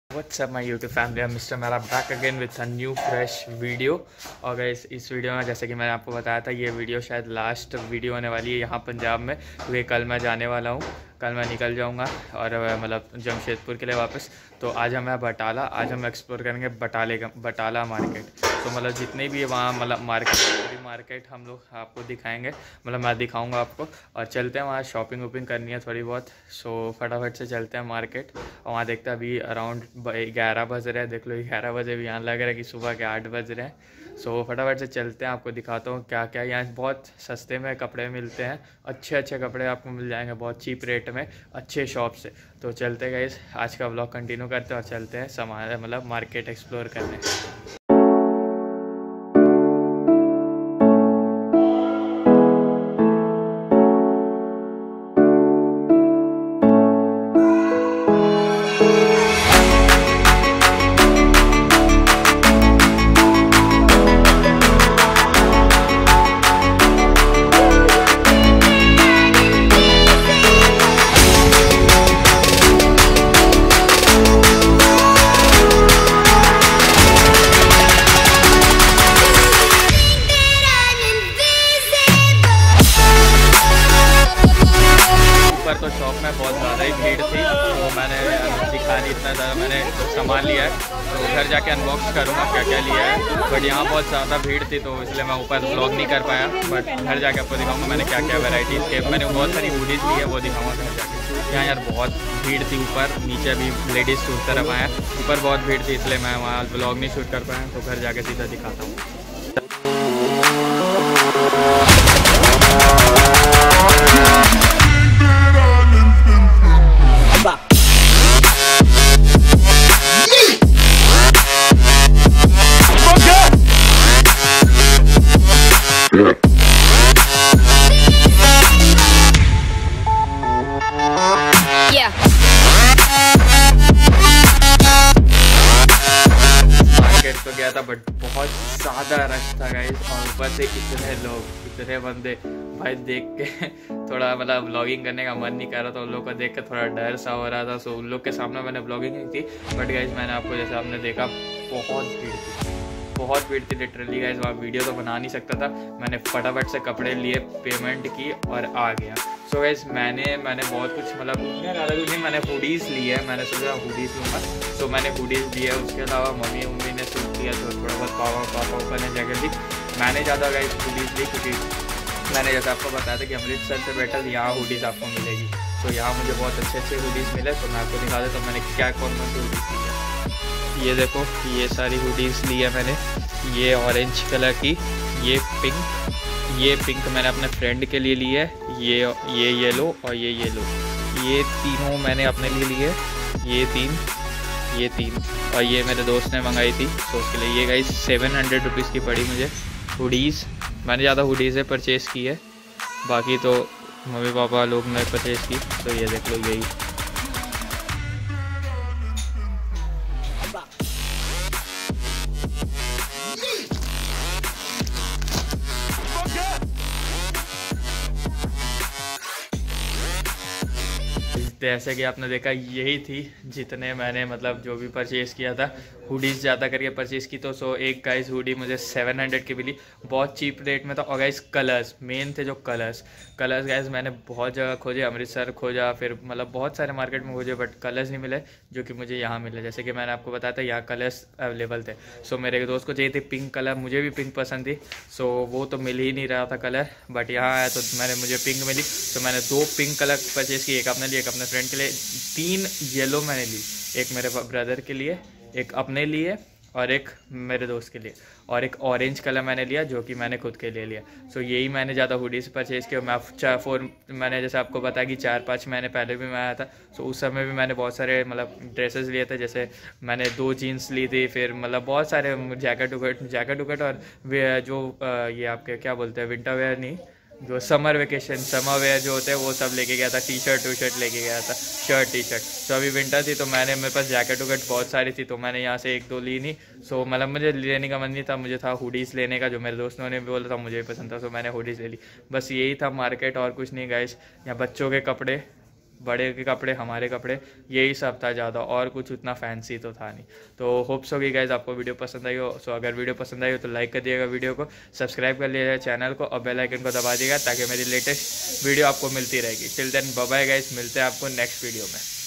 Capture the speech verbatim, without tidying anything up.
What's up my YouTube family, I'm mister मेरा back again with a new fresh video. और guys इस video में जैसे कि मैंने आपको बताया था, ये वीडियो शायद लास्ट वीडियो होने वाली है यहाँ पंजाब में, क्योंकि कल मैं जाने वाला हूँ। कल मैं निकल जाऊँगा और मतलब जमशेदपुर के लिए वापस। तो आज हम है बटाला, आज हम एक्सप्लोर करेंगे बटाले का बटाला मार्केट। तो मतलब जितने भी है वहाँ मतलब मार्केट पूरी मार्केट हम लोग आपको दिखाएंगे, मतलब मैं दिखाऊंगा आपको। और चलते हैं वहाँ, शॉपिंग वॉपिंग करनी है थोड़ी बहुत। सो फटाफट से चलते हैं मार्केट और वहाँ देखते हैं। अभी अराउंड ग्यारह बज रहे हैं, देख लो ग्यारह बजे भी, यहाँ लग रहा है कि सुबह के आठ बज रहे हैं। सो फटाफट से चलते हैं, आपको दिखाता हूँ क्या क्या यहाँ बहुत सस्ते में कपड़े मिलते हैं। अच्छे अच्छे कपड़े आपको मिल जाएंगे बहुत चीप रेट में, अच्छे शॉप से। तो चलते गए, आज का व्लॉग कंटिन्यू करते हैं और चलते हैं सामान मतलब मार्केट एक्सप्लोर करने। तो शॉप में बहुत ज़्यादा ही भीड़ थी, तो मैंने दिखा नहीं इतना ज़्यादा मैंने सामान लिया है। तो घर जाके अनबॉक्स करूँगा क्या क्या लिया है। बट यहाँ बहुत ज़्यादा भीड़ थी तो इसलिए मैं ऊपर ब्लॉग नहीं कर पाया। बट घर जाके आपको दिखाऊंगा मैंने क्या क्या वैराइटीज़ के, मैंने बहुत सारी हुडीज़ ली है, वो दिखाऊंगा घर जाके। यहाँ यार बहुत भीड़ थी ऊपर, नीचे भी लेडीज़ शूट तरफ आया, ऊपर बहुत भीड़ थी इसलिए मैं वहाँ ब्लॉग नहीं शूट कर पाया। तो घर जाके सीधा दिखाता हूँ। तो गया था बट बहुत ज़्यादा रश था गाइस, और ऊपर से इतने लोग इतने बंदे, भाई देख के थोड़ा मतलब व्लॉगिंग करने का मन नहीं कर रहा था। उन लोग को देख के थोड़ा डर सा हो रहा था। सो उन लोग के सामने मैंने व्लॉगिंग की थी। बट गाइस मैंने आपको जैसे आपने देखा बहुत भीड़ थी, बहुत भीड़ थी लिटरली गाइस। वहाँ वीडियो तो बना नहीं सकता था। मैंने फटाफट से कपड़े लिए, पेमेंट की और आ गया। सो so गाइस मैंने मैंने बहुत कुछ मतलब ज़्यादा कुछ नहीं, मैंने हुडीज़ ली है, मैंने सोचा हुडीज़ लूँगा। सो so, मैंने हुडीज़ ली है। उसके अलावा मम्मी मम्मी ने सूट किया, तो थोड़ा बहुत पापा पापा पापा ने जगह ली। मैंने ज़्यादा गाइस हुडीज़ ली क्योंकि मैंने जैसे आपको बताया था कि अमृतसर से बेटर यहाँ हुडीज़ आपको मिलेगी। तो यहाँ मुझे बहुत अच्छे अच्छे हुडीज़ मिले। तो मैं आपको दिखा देता हूँ मैंने क्या कौन कौन सी हुडीज़ ली है। ये देखो, ये सारी हुडीज़ ली है मैंने। ये ऑरेंज कलर की, ये पिंक, ये पिंक मैंने अपने फ्रेंड के लिए ली है। ये ये येलो और ये येलो, ये तीनों मैंने अपने लिए लिए। ये तीन ये तीन और ये मेरे दोस्त ने मंगाई थी तो उसके लिए। ये गाइस सेवन हंड्रेड रुपीज़ की पड़ी मुझे हुडीज़। मैंने ज़्यादा हुडीज़ें परचेज़ की है, बाकी तो मम्मी पापा लोग ने परचेज़ की। तो ये देख लो, यही जैसे कि आपने देखा यही थी जितने मैंने मतलब जो भी परचेज़ किया था। हुडीज़ ज़्यादा करके परचेज़ की। तो सो एक गाइस हुडी मुझे सेवन हंड्रेड की मिली, बहुत चीप रेट में था। और गाइस कलर्स मेन थे, जो कलर्स कलर्स गाइस मैंने बहुत जगह खोजे, अमृतसर खोजा, फिर मतलब बहुत सारे मार्केट में खोजे, बट कलर्स नहीं मिले जो कि मुझे यहाँ मिले। जैसे कि मैंने आपको बताया था यहाँ कलर्स अवेलेबल थे। सो मेरे दोस्त को चाहिए थे पिंक कलर, मुझे भी पिंक पसंद थी। सो वो तो मिल ही नहीं रहा था कलर, बट यहाँ आया तो मैंने मुझे पिंक मिली। तो मैंने दो पिंक कलर परचेज़ की, एक अपने लिए एक अपने फ्रेंड के लिए। तीन येलो मैंने ली, एक मेरे ब्रदर के लिए, एक अपने लिए और एक मेरे दोस्त के लिए, और एक ऑरेंज कलर मैंने लिया जो कि मैंने खुद के लिए लिया। सो यही मैंने ज़्यादा हुडीज़ परचेज़ किया। मैं चार फोर मैंने जैसे आपको बताया कि चार पांच महीने पहले भी मैं आया था। सो उस समय भी मैंने बहुत सारे मतलब ड्रेसेस लिए थे। जैसे मैंने दो जीन्स ली थी, फिर मतलब बहुत सारे जैकेट उकेट जैकेट उकेट और जो ये आपके क्या बोलते हैं विंटर वेयर नहीं, जो समर वेकेशन समर वेयर जो होते हैं वो सब लेके गया था। टी शर्ट टू शर्ट लेके गया था, शर्ट टी शर्ट। तो अभी विंटर थी तो मैंने मेरे पास जैकेट वैकेट बहुत सारी थी, तो मैंने यहाँ से एक दो ली नहीं। सो मतलब मुझे लेने का मन नहीं था, मुझे था हुडीज़ लेने का, जो मेरे दोस्तों ने भी बोला था मुझे भी पसंद था। सो मैंने हुडीज़ ले ली, बस यही था मार्केट और कुछ नहीं गाइस। यहाँ बच्चों के कपड़े बड़े के कपड़े, हमारे कपड़े, यही सब था ज़्यादा, और कुछ उतना फैंसी तो था नहीं। तो होप्स होगी गाइज आपको वीडियो पसंद आई हो। सो अगर वीडियो पसंद आई हो तो लाइक कर दिएगा वीडियो को, सब्सक्राइब कर लीजिएगा चैनल को और बेल आइकन को दबा दिएगा ताकि मेरी लेटेस्ट वीडियो आपको मिलती रहेगी। Till then bye bye guys, मिलते हैं आपको नेक्स्ट वीडियो में।